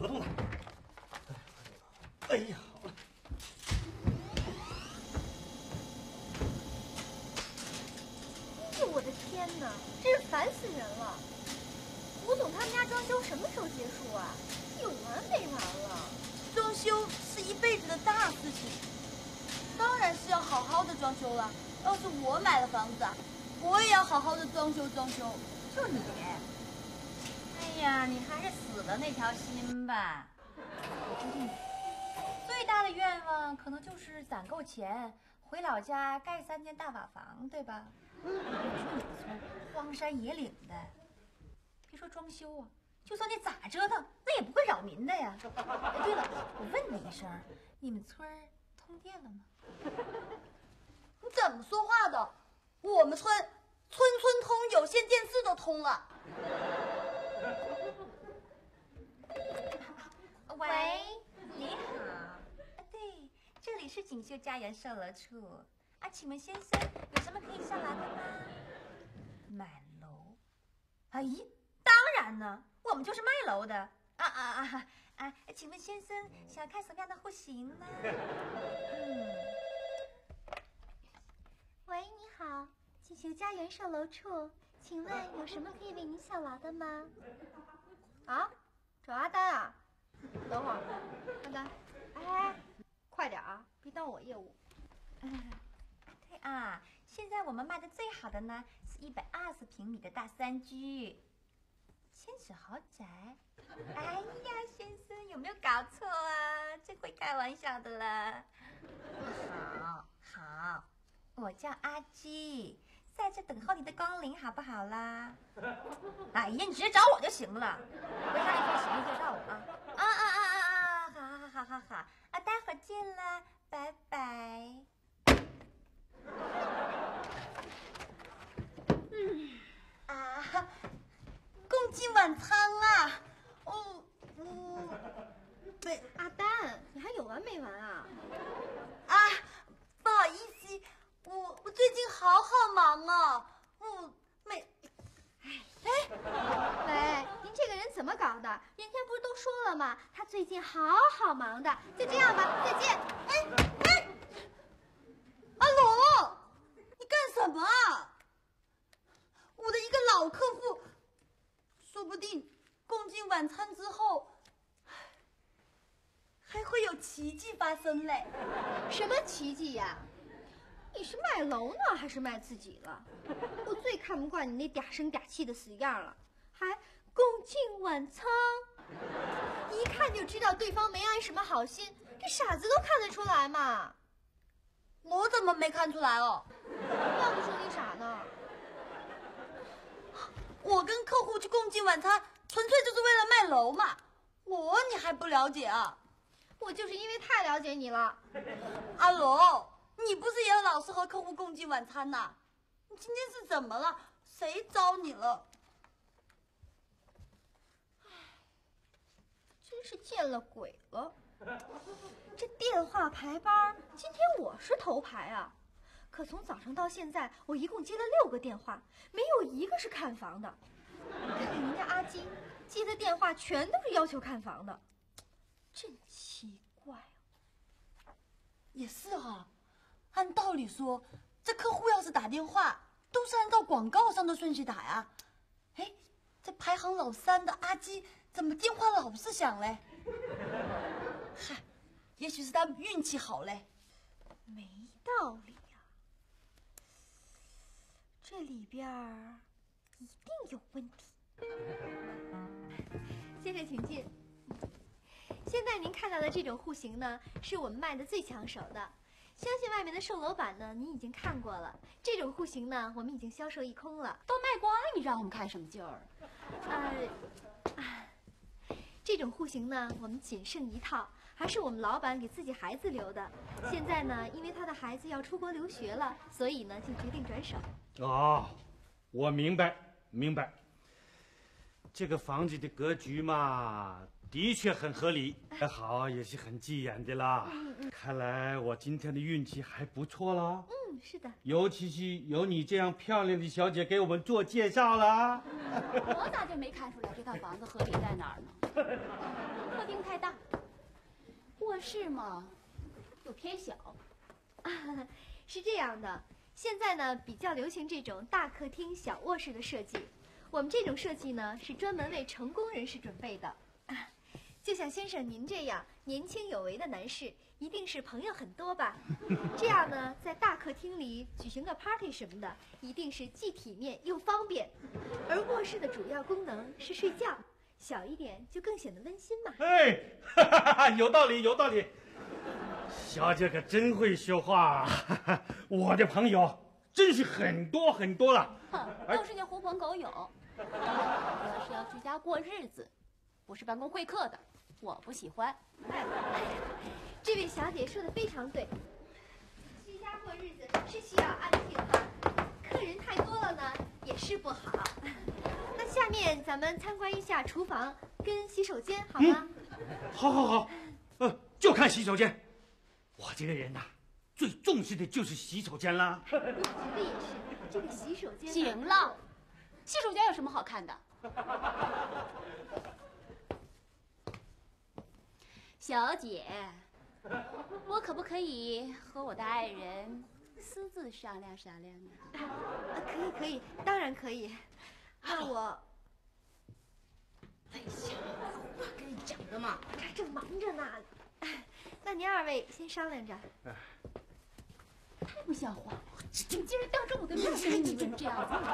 合同呢。哎呀，好了。 哎呦，我的天哪，真是烦死人了！吴总他们家装修什么时候结束啊？有完没完了？ 装修是一辈子的大事情，当然是要好好的装修了。要是我买了房子啊，我也要好好的装修装修。 就你，哎呀，你还是死了那条心吧。最大的愿望可能就是攒够钱，回老家盖3间大瓦房，对吧？你说你们村荒山野岭的，别说装修啊，就算你咋折腾，那也不会扰民的呀。哎，对了，我问你一声，你们村通电了吗？ 你怎么说话的？我们村通，有线电视都通了。 喂，你好，对，这里是锦绣家园售楼处啊，请问先生有什么可以上来的吗？买楼？哎，当然呢，我们就是卖楼的。请问先生想看什么样的户型呢？ 喂，你好，锦绣家园售楼处，请问有什么可以为您效劳的吗？啊，找阿丹啊？等会儿，阿丹，哎，快点啊，别耽误我业务。 对啊，现在我们卖的最好的呢是120平米的大3居，千尺豪宅。哎呀，先生有没有搞错啊？真会开玩笑的啦。好，我叫阿基，在这等候你的光临，好不好啦？哎呀，你直接找我就行了，不要一份实力介绍我啊！好啊，待会儿见啦，拜拜。 共进晚餐啊！ 喂，阿丹，你还有完没完啊？ 不好意思，我最近好忙啊， 喂，您这个人怎么搞的？人家不是都说了吗？他最近好忙的。就这样吧，再见。 阿龙，你干什么啊？我的一个老客户，说不定共进晚餐之后，还会有奇迹发生嘞。 什么奇迹呀？你是卖楼呢，还是卖自己了？我最看不惯你那嗲声嗲气的死样了，还共进晚餐，一看就知道对方没安什么好心，这傻子都看得出来嘛。 我怎么没看出来哦？ 要不说你傻呢？ 我跟客户去共进晚餐，纯粹就是为了卖楼嘛。你还不了解啊？ 我就是因为太了解你了。 阿龙，你不是也老是和客户共进晚餐呐？你今天是怎么了？谁招你了？ 真是见了鬼了！这电话排班，今天我是头牌啊。可从早上到现在，我一共接了6个电话，没有一个是看房的。看看人家阿金接的电话，全都是要求看房的，真奇怪啊。 也是哈，按道理说，这客户要是打电话，都是按照广告上的顺序打呀。哎，这排行老3的阿基，怎么电话老是响嘞？嗨，也许是他运气好嘞。 没道理呀，这里边一定有问题。先生请进。现在您看到的这种户型呢，是我们卖的最抢手的。相信外面的售楼版呢，您已经看过了。这种户型呢，我们已经销售一空了， 都卖光了，你让我们看什么劲儿？ 这种户型呢，我们仅剩一套，还是我们老板给自己孩子留的。现在呢，因为他的孩子要出国留学了，所以呢，就决定转手。 哦，我明白。这个房子的格局嘛，的确很合理，好也是很急眼的啦。看来我今天的运气还不错啦。 是的。 尤其是有你这样漂亮的小姐给我们做介绍啦。 我咋就没看出来这套房子合理在哪儿呢？客厅是吗？又偏小。 是这样的，现在呢比较流行这种大客厅小卧室的设计。我们这种设计呢是专门为成功人士准备的。就像先生您这样年轻有为的男士，一定是朋友很多吧？这样呢，在大客厅里举行个 party 什么的，一定是既体面又方便。而卧室的主要功能是睡觉，小一点就更显得温馨嘛。 哎，有道理，有道理。小姐可真会说话，我的朋友真是很多很多了。 哼，都是些狐朋狗友。我要是要居家过日子，不是办公会客的，我不喜欢。 这位小姐说的非常对，居家过日子是需要安静的，客人太多了呢也是不好。那下面咱们参观一下厨房跟洗手间好吗？ 好，就看洗手间。我这个人呐，最重视的就是洗手间啦。 我觉得也是，这个洗手间。 行了，洗手间有什么好看的？小姐，我可不可以和我的爱人私自商量商量呢？ 可以，当然可以。那我， 哎呀，我跟你讲的嘛， 这正忙着呢。那您二位先商量着。 太不像话了！你竟然当着我的面跟你们这样子！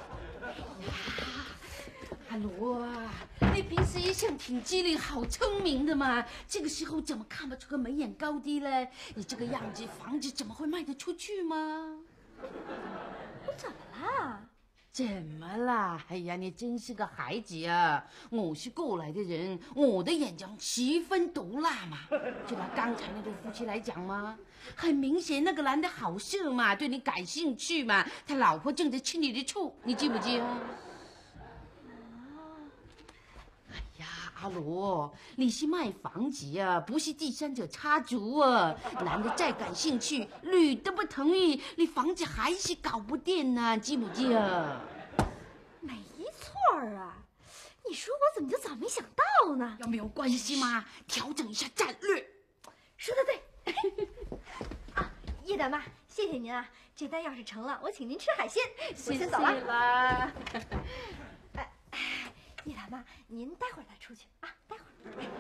阿罗啊，你平时一向挺机灵、好聪明的嘛，这个时候怎么看不出个眉眼高低嘞？你这个样子，房子怎么会卖得出去吗？ 我怎么啦？ 怎么啦？哎呀，你真是个孩子啊！我是过来的人，我的眼睛十分毒辣嘛。就拿刚才那对夫妻来讲嘛，很明显那个男的好色嘛，对你感兴趣嘛，他老婆正在吃你的醋，你记不记啊？哎呀，阿罗，你是卖房子啊，不是第三者插足啊。男的再感兴趣，女的不同意，你房子还是搞不定呢，记不记啊？ 没错啊，你说我怎么就早没想到呢？ 有没有关系嘛？调整一下战略。 说得对。啊，叶大妈，谢谢您啊！这单要是成了，我请您吃海鲜。我先走了。 啦。 叶大妈，您待会儿再出去啊，待会儿。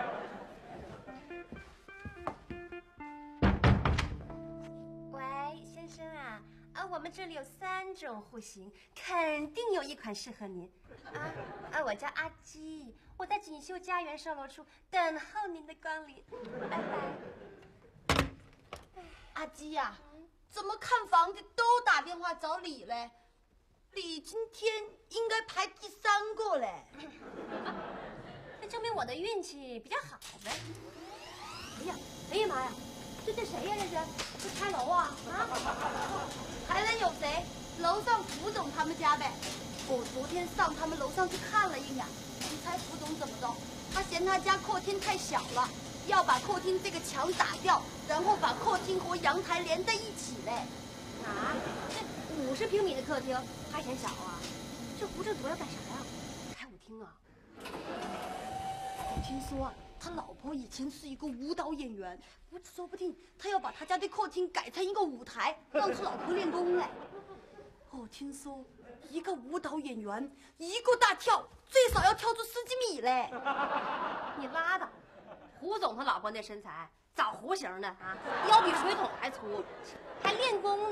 喂，先生啊，我们这里有3种户型，肯定有一款适合您。我叫阿基，我在锦绣家园售楼处等候您的光临。拜拜。 阿基呀，怎么看房的都打电话找你嘞？你今天应该排第3个嘞。 那证明我的运气比较好呗。 哎呀妈呀，这谁呀？这拆楼啊？ 还能有谁？楼上福总他们家呗。我昨天上他们楼上去看了一眼，你猜福总怎么着？他嫌他家客厅太小了，要把客厅这个墙打掉，然后把客厅和阳台连在一起嘞。 啊，这50平米的客厅还嫌小啊？这胡振铎要干啥呀？开舞厅啊？ 我听说啊，他老婆以前是一个舞蹈演员，说不定他要把他家的客厅改成一个舞台，让他老婆练功嘞。我听说一个舞蹈演员一个大跳最少要跳出10几米嘞。 你拉倒，胡总他老婆那身材枣核型的啊，腰比水桶还粗，还练功呢。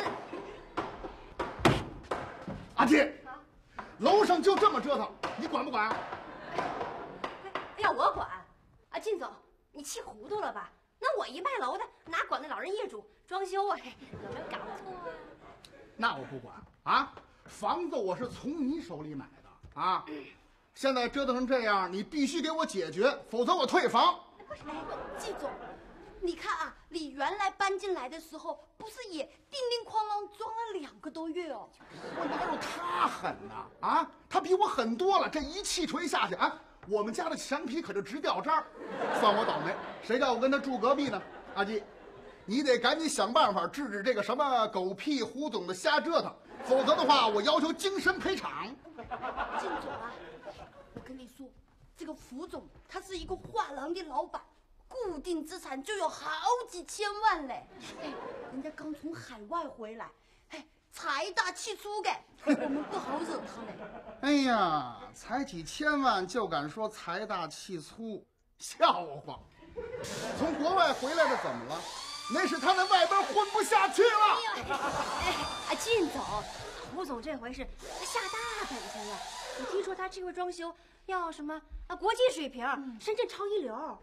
阿弟，楼上就这么折腾，你管不管？ 哎呀，我管啊！靳总，你气糊涂了吧？那我一卖楼的，哪管那老人业主装修啊？有没有搞错啊？ 那我不管啊！房子我是从你手里买的啊！现在折腾成这样，你必须给我解决，否则我退房。 季总，你看啊，你原来搬进来的时候，不是也叮叮哐啷装了2个多月哦？ 我哪有他狠呢？啊，他比我狠多了。这一气锤下去啊，我们家的墙皮可就直掉渣儿。算我倒霉，谁叫我跟他住隔壁呢？阿基，你得赶紧想办法制止这个什么狗屁胡总的瞎折腾，否则的话，我要求精神赔偿。 靳总啊，我跟你说，这个福总他是一个画廊的老板， 固定资产就有好几千万嘞。哎，人家刚从海外回来，哎，财大气粗的，我们不好惹他嘞。 哎呀，才几千万就敢说财大气粗，笑话！从国外回来的怎么了？那是他在外边混不下去了。 哎，靳总，胡总这回是下大本事了。我听说他这回装修要什么国际水平，深圳超一流。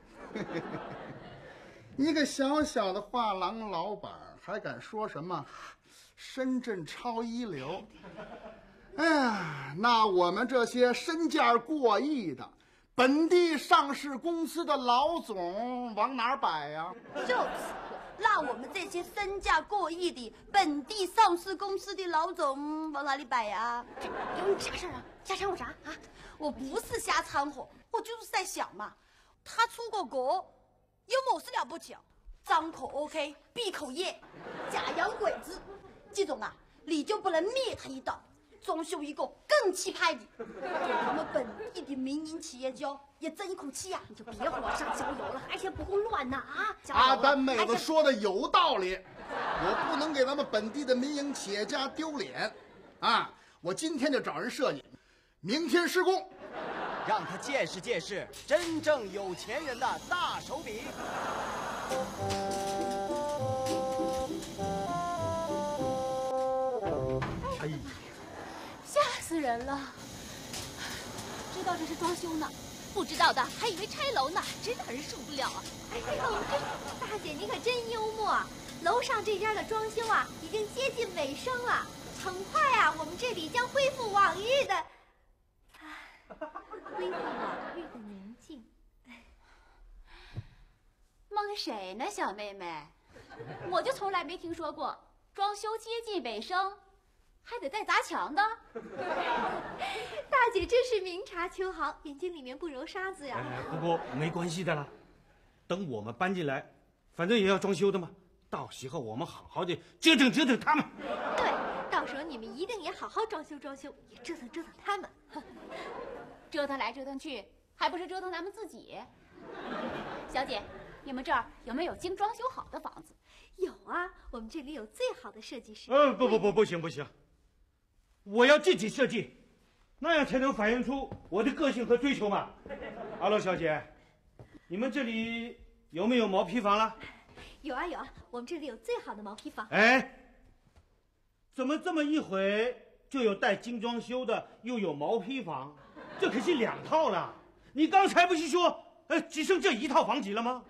一个小小的画廊老板还敢说什么深圳超一流？哎呀，那我们这些身价过亿的本地上市公司的老总往哪儿摆呀？ 就此，那我们这些身价过亿的本地上市公司的老总往哪里摆呀？ 有你啥事啊？瞎掺和啥啊？ 我不是瞎掺和，我就是在想嘛，他出过国，有某事了不起？张口 OK， 闭口耶，假洋鬼子，这种啊，你就不能灭他一刀，装修一个更气派的，给他们本地的民营企业家也争一口气呀！ 你就别火上浇油了，而且不够乱呐啊！ 阿丹妹子说的有道理，我不能给咱们本地的民营企业家丢脸啊！我今天就找人设计，明天施工， 让他见识见识真正有钱人的大手笔。 哎， 吓死人了！知道这是装修呢，不知道的还以为拆楼呢，真让人受不了啊！ 哎呦，大姐你可真幽默。楼上这家的装修啊，已经接近尾声了，很快啊，我们这里将恢复往日的，恢复往日的宁静。 蒙谁呢，小妹妹？我就从来没听说过装修接近尾声还得带砸墙的。 大姐真是明察秋毫，眼睛里面不揉沙子呀。 不过没关系的啦，等我们搬进来，反正也要装修的嘛。到时候我们好好的折腾折腾他们。 对，到时候你们一定也好好装修装修，也折腾折腾他们。 折腾来折腾去，还不是折腾咱们自己？小姐，你们这儿有没有精装修好的房子？ 有啊，我们这里有最好的设计师。 不行不行，我要自己设计，那样才能反映出我的个性和追求嘛。阿罗小姐，你们这里有没有毛坯房了？ 有啊有啊，我们这里有最好的毛坯房。 哎，怎么这么一会就有带精装修的，又有毛坯房？这可是两套了。你刚才不是说，只剩这一套房子了吗？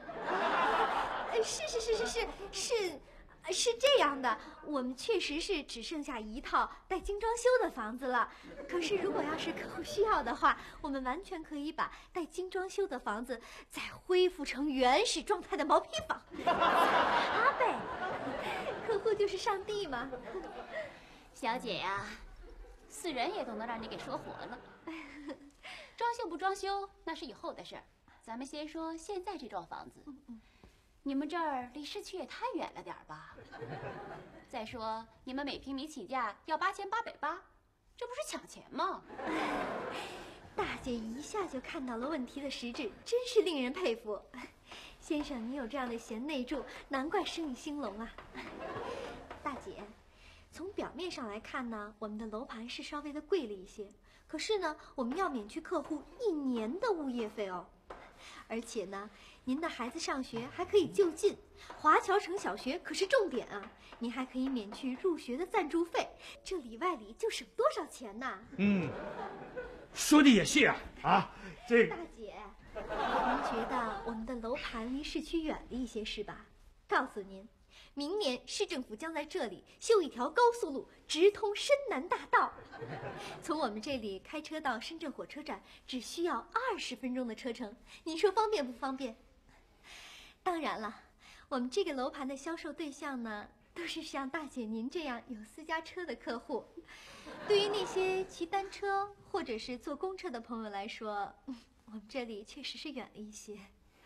是这样的，我们确实是只剩下一套带精装修的房子了。可是如果要是客户需要的话，我们完全可以把带精装修的房子再恢复成原始状态的毛坯房。阿贝，客户就是上帝嘛。 小姐呀，死人也都能让你给说活了。装修不装修那是以后的事儿，咱们先说现在这幢房子。你们这儿离市区也太远了点吧？再说你们每平米起价要8880，这不是抢钱吗？ 大姐一下就看到了问题的实质，真是令人佩服。先生，你有这样的贤内助，难怪生意兴隆啊。大姐，从表面上来看呢，我们的楼盘是稍微的贵了一些，可是呢，我们要免去客户1年的物业费哦。而且呢，您的孩子上学还可以就近，华侨城小学可是重点啊！您还可以免去入学的赞助费，这里外里就省多少钱呐？ 说的也是啊，这大姐，您觉得我们的楼盘离市区远了一些是吧？告诉您，明年市政府将在这里修一条高速路，直通深南大道。从我们这里开车到深圳火车站只需要20分钟的车程，您说方便不方便？当然了，我们这个楼盘的销售对象呢，都是像大姐您这样有私家车的客户。对于那些骑单车或者是坐公车的朋友来说，我们这里确实是远了一些。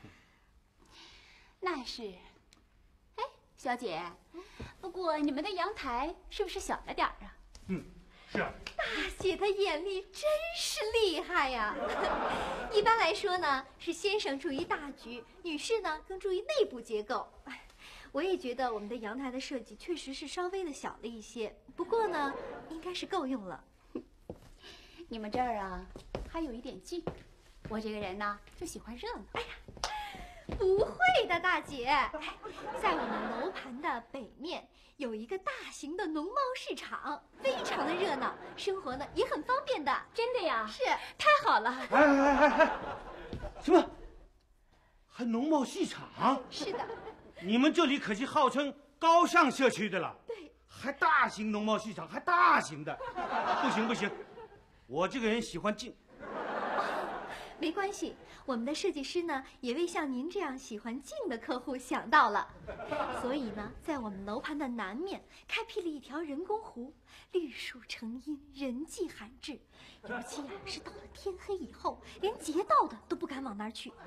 那是。哎，小姐，不过你们的阳台是不是小了点儿啊？ 是啊。 大姐的眼力真是厉害呀！一般来说呢，是先生注意大局，女士呢更注意内部结构。我也觉得我们的阳台的设计确实是稍微的小了一些，不过呢，应该是够用了。 你们这儿啊，还有一点静。我这个人呢，就喜欢热闹。 哎呀，不会的，大姐，在我们楼盘的北面有一个大型的农贸市场，非常的热闹，生活呢也很方便的。 真的呀？ 是， 太好了。 哎，什么？还农贸戏场？ 是的。 你们这里可是号称高尚社区的了。 对。 还大型农贸戏场，还大型的。不行不行，我这个人喜欢静。 没关系，我们的设计师呢，也为像您这样喜欢静的客户想到了。所以呢，在我们楼盘的南面开辟了一条人工湖，绿树成荫，人迹罕至。尤其啊，是到了天黑以后，连劫道的都不敢往那儿去。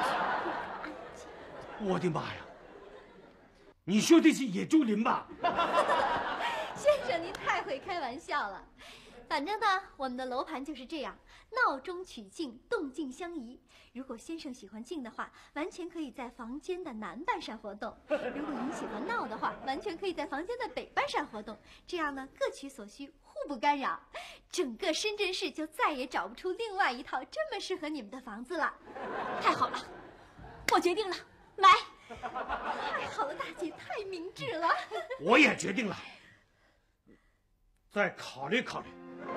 我的妈呀！你说的是野猪林吧？ 先生，您太会开玩笑了。反正呢，我们的楼盘就是这样，闹中取静，动静相宜。如果先生喜欢静的话，完全可以在房间的南半扇活动；如果您喜欢闹的话，完全可以在房间的北半扇活动。这样呢，各取所需，互不干扰。整个深圳市就再也找不出另外一套这么适合你们的房子了。 太好了，我决定了，买。 太好了，大姐，太明智了。 我也决定了，再考虑考虑。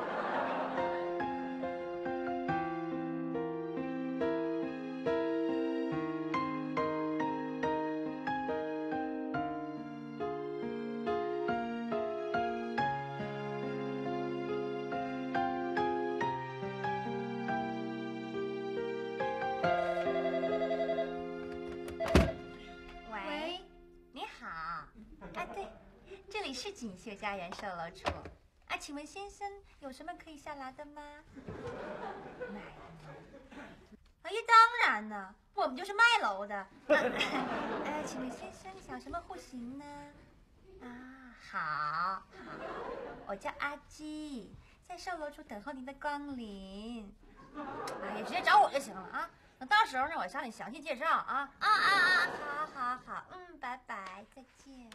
是锦绣家园售楼处啊，请问先生有什么可以下来的吗？卖楼？哎呀，当然呢，我们就是卖楼的。请问先生想什么户型呢？啊，好，我叫阿基，在售楼处等候您的光临。哎呀，直接找我就行了啊。等到时候呢，我向你详细介绍啊。好，拜拜，再见。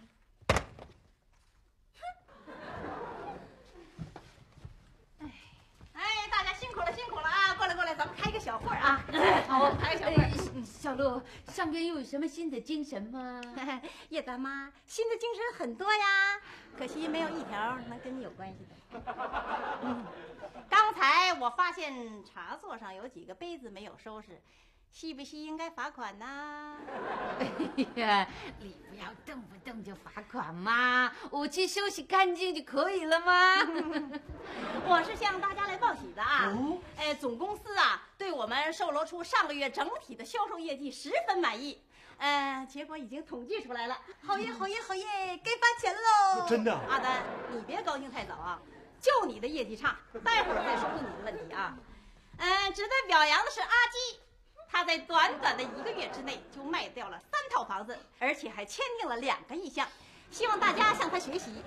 哎，大家辛苦了啊！过来，咱们开个小会啊！ 好，开个小会。小陆，上边又有什么新的精神吗？ 叶大妈，新的精神很多呀，可惜没有一条能跟你有关系的。刚才我发现茶座上有几个杯子没有收拾，需不需应该罚款呢？ 哎呀，你不要动不动就罚款嘛，我去休息干净就可以了吗？ 我是向大家来报喜的啊！总公司啊，对我们售楼处上个月整体的销售业绩十分满意。结果已经统计出来了。好耶，该发钱喽！ 真的？ 阿丹，你别高兴太早啊，就你的业绩差，待会儿再说说你的问题啊。值得表扬的是阿基。他在短短的1个月之内就卖掉了3套房子，而且还签订了2个意向，希望大家向他学习。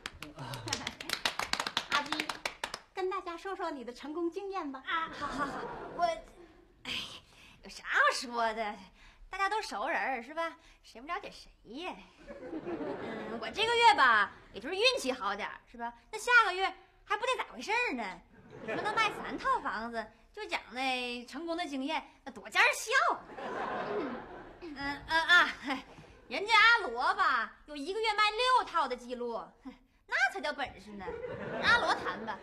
阿基，跟大家说说你的成功经验吧。 好，有啥好说的？大家都熟人是吧？谁不了解谁呀？我这个月吧，也就是运气好点是吧？那下个月还不得咋回事呢？你说他卖3套房子。就讲那成功的经验，那多叫人笑。人家阿罗吧，有1个月卖6套的记录，那才叫本事呢。阿罗谈吧。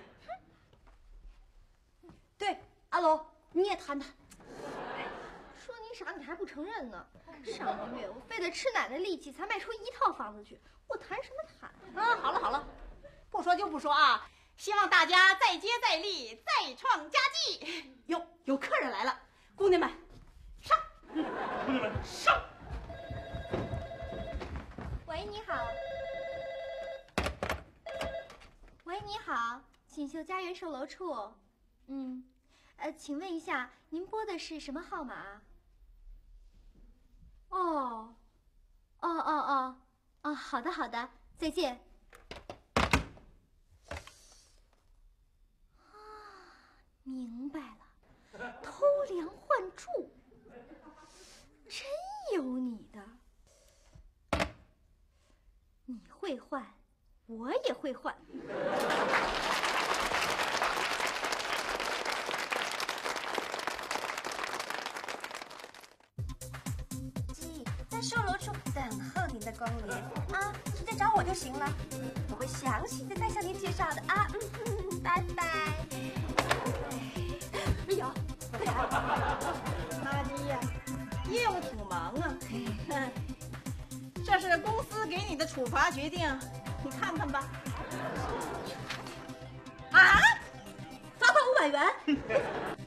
对，阿罗你也谈谈。 说你傻，你还不承认呢？上个月我费了吃奶的力气才卖出1套房子去，我谈什么谈？ 好了，不说就不说啊。希望大家再接再厉，再创佳绩。有客人来了，姑娘们上！ 姑娘们上！ 喂，你好。喂，你好，锦绣家园售楼处。请问一下，您拨的是什么号码？哦，好的，再见。 助，真有你的！你会换，我也会换。 鸡在售楼处等候您的光临啊，直接找我就行了，我会详细的再向您介绍的啊。拜拜。 哎呀， 阿基呀，业务挺忙啊。这是公司给你的处罚决定，你看看吧。 啊，罚款500元。